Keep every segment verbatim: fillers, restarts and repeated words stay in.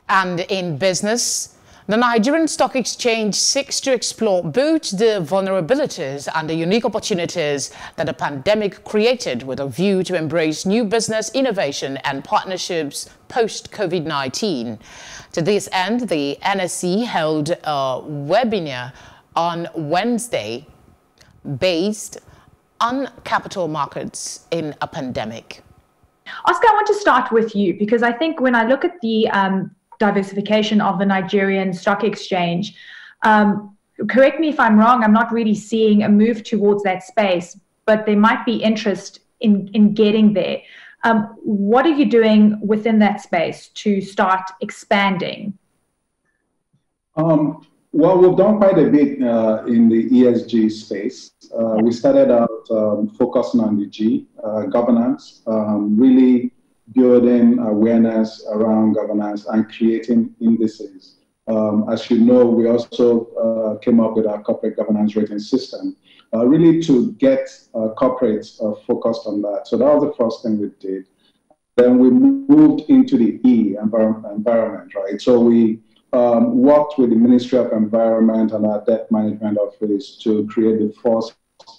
And in business, the Nigerian Stock Exchange seeks to explore both the vulnerabilities and the unique opportunities that the pandemic created with a view to embrace new business innovation and partnerships post COVID nineteen. To this end, the N S E held a webinar on Wednesday based on capital markets in a pandemic. Oscar, I want to start with you because I think when I look at the um, diversification of the Nigerian Stock Exchange, um, correct me if I'm wrong, I'm not really seeing a move towards that space, but there might be interest in, in getting there. Um, what are you doing within that space to start expanding? Um, well, we've done quite a bit uh, in the E S G space. Uh, we started out um, focusing on the G, uh, governance, um, really building awareness around governance and creating indices. Um, as you know, we also uh, came up with our corporate governance rating system, uh, really to get uh, corporates uh, focused on that. So that was the first thing we did. Then we moved into the E, environment, environment right? So we um, worked with the Ministry of Environment and our Debt Management Office to create the first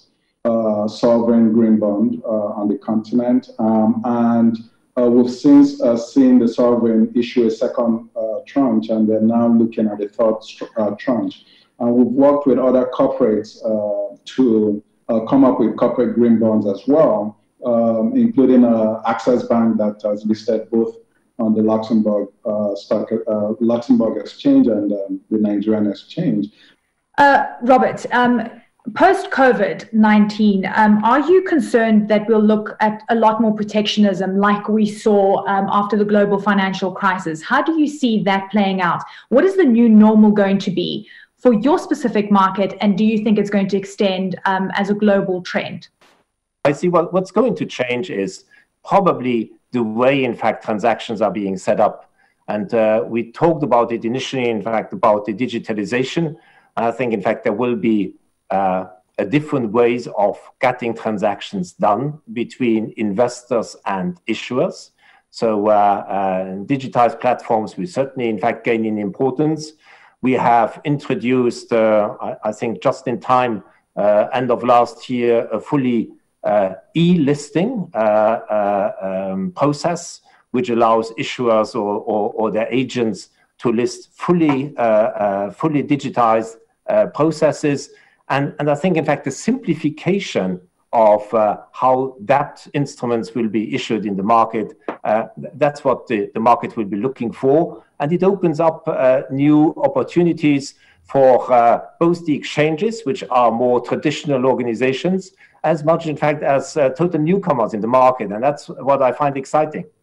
uh, sovereign green bond uh, on the continent. Um, and Uh, we've since uh, seen the sovereign issue a second uh, tranche, and they're now looking at the third uh, tranche. And we've worked with other corporates uh, to uh, come up with corporate green bonds as well, um, including uh, Access Bank that has listed both on the Luxembourg uh, stock, uh, Luxembourg Exchange and um, the Nigerian Exchange. Uh, Robert, um, post COVID nineteen, um, are you concerned that we'll look at a lot more protectionism like we saw um, after the global financial crisis? How do you see that playing out? What is the new normal going to be for your specific market, and do you think it's going to extend um, as a global trend? I see what, what's going to change is probably the way, in fact, transactions are being set up. And uh, we talked about it initially, in fact, about the digitalization. I think, in fact, there will be Uh, a different ways of getting transactions done between investors and issuers. So uh, uh, digitized platforms will certainly, in fact, gain in importance. We have introduced, uh, I, I think just in time, uh, end of last year, a fully uh, e-listing uh, uh, um, process, which allows issuers or, or, or their agents to list fully, uh, uh, fully digitized uh, processes. And, and I think, in fact, the simplification of uh, how that instruments will be issued in the market, uh, that's what the, the market will be looking for. And it opens up uh, new opportunities for uh, both the exchanges, which are more traditional organizations, as much, in fact, as uh, total newcomers in the market. And that's what I find exciting.